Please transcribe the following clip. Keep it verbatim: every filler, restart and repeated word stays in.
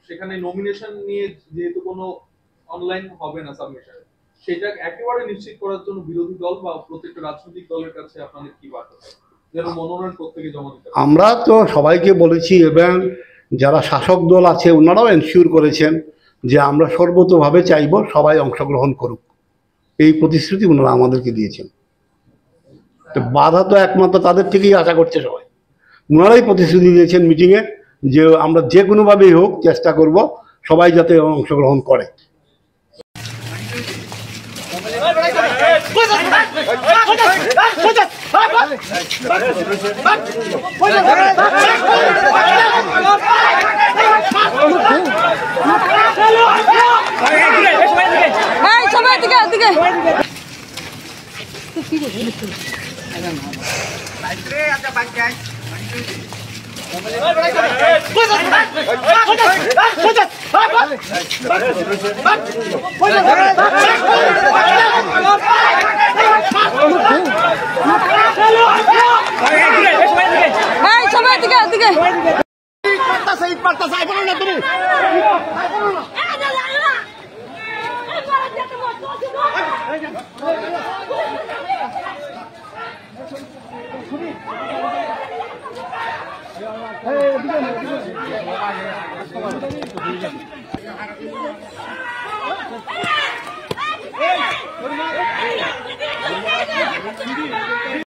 সেখানে নমিনেশন নিয়ে যেহেতু কোনো অনলাইন হবে না সাবমিশন, সেটা একেবারে নিশ্চিত করার জন্য বিরোধী দল বা প্রত্যেকটা রাজনৈতিক দলের কাছে আপনাদের কি বার্তা যেন মনোনয়ন প্রত্যেকে জমা দিতে? আমরা তো সবাইকে বলেছি এবং যারা শাসক দল আছে ওনারাও এনশিওর করেছেন যে আমরা সর্বতোভাবে চাইব সবাই অংশগ্রহণ করুক, এই প্রতিশ্রুতি ওনারা আমাদেরকে দিয়েছেন। তো বাধা তো একমাত্র তাদের থেকেই আশা করছে সবাই। ওনারাই প্রতিশ্রুতি দিয়েছেন মিটিংয়ে যে আমরা যে কোনোভাবেই হোক চেষ্টা করব সবাই যাতে অংশগ্রহণ করে। সবাই দিকে দিকে সবাই দিকে দিকে Hey,